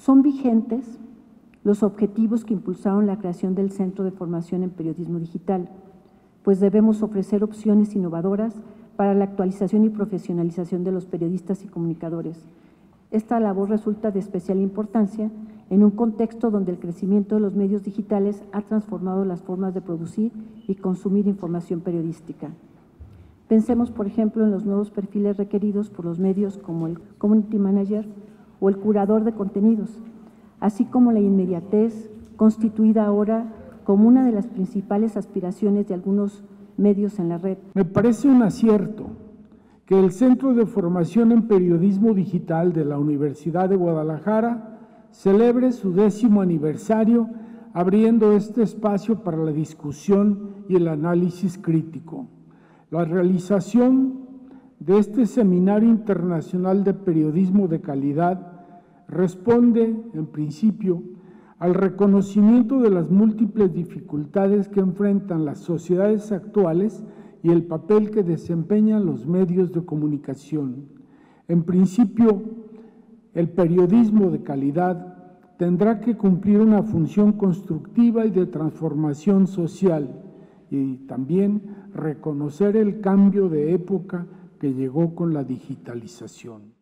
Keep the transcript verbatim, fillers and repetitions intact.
Son vigentes los objetivos que impulsaron la creación del Centro de Formación en Periodismo Digital, pues debemos ofrecer opciones innovadoras para la actualización y profesionalización de los periodistas y comunicadores. Esta labor resulta de especial importancia en un contexto donde el crecimiento de los medios digitales ha transformado las formas de producir y consumir información periodística. Pensemos, por ejemplo, en los nuevos perfiles requeridos por los medios como el Community Manager o el curador de contenidos, así como la inmediatez constituida ahora como una de las principales aspiraciones de algunos medios en la red. Me parece un acierto que el Centro de Formación en Periodismo Digital de la Universidad de Guadalajara celebre su décimo aniversario abriendo este espacio para la discusión y el análisis crítico. La realización de este Seminario Internacional de Periodismo de Calidad responde, en principio, al reconocimiento de las múltiples dificultades que enfrentan las sociedades actuales y el papel que desempeñan los medios de comunicación. En principio, el periodismo de calidad tendrá que cumplir una función constructiva y de transformación social y también reconocer el cambio de época que llegó con la digitalización.